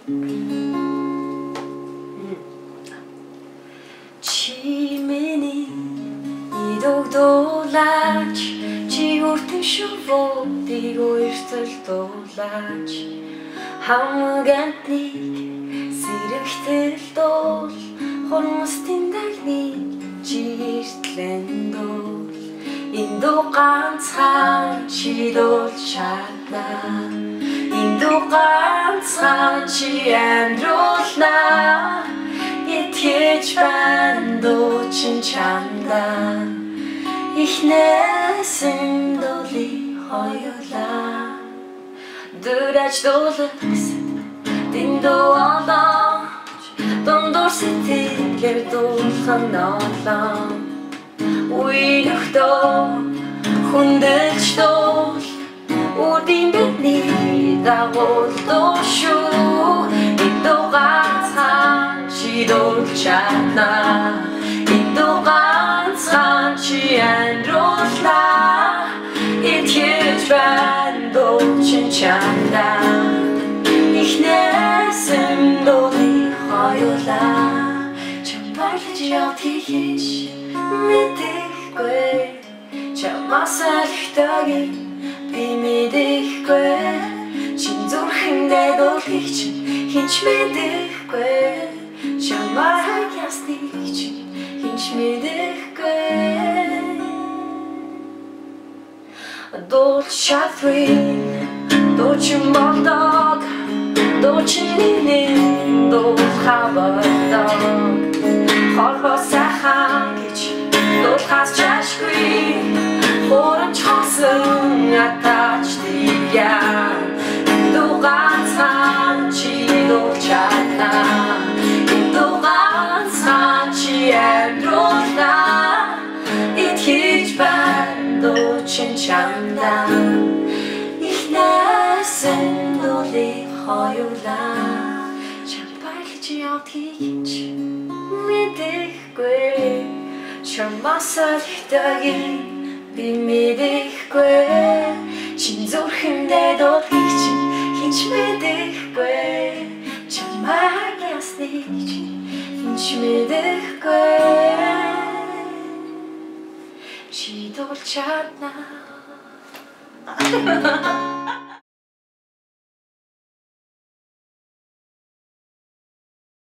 Чи миний идогдуулаач чи өртөн шувуудыг уяртал дуулаач хамгаалтыг сэрэгтэл дуул хормостын дагныг чи эртлэн дуул энэ дуу ганцхан чи дуулж чаднаа энэ дуу ганцхан чи амьдруулнаа итгэж байна дуу чин чамдаа ихнээсэн дуулыг хоёулаа дөрэж дуулсан дэндүү олооч дундуур сэтгэлээр дуулхан ноолоо үеийнхдөө хүндэлж дуул үрдийн бидний дагуул дуу шүү энэ дуу ганцхан чи дуулж чаднаа энэ дуу ганцхан чи амьдруулнаа итгэж байна дуу чин чамдаа ихнээсэн дуулыг хоёулаа чам баярлаж явдгийг хийж мэдэхгүй чамаас алхтагийг би мэдэхгүй чин зүрхэндээ дуулыг чин хинч мэдэхгүй чамайг ясныг чин хинч мэдэхгүй дуулж чадваргүй дуу чин болдог дуу чин нин дуу хавадаг хорхоо сайхан гэж дуулахаас чашгүй Орон чосон атач дия дуу ганцхан чи дуулж чаднаа дуу ганцхан чи амьдруулнаа итгэж байна дуу чин чамдаа ихнээсэн дуулыг хоёулаа чам баярлаж явдгийг мэдэхгүй чамаас алхтагийг би мэдэхгүй чин зүрхэндээ дуулыг чин хинч мэдэхгүй чамайг ясныг чин хинч мэдэхгүй чи дуулж чаднаа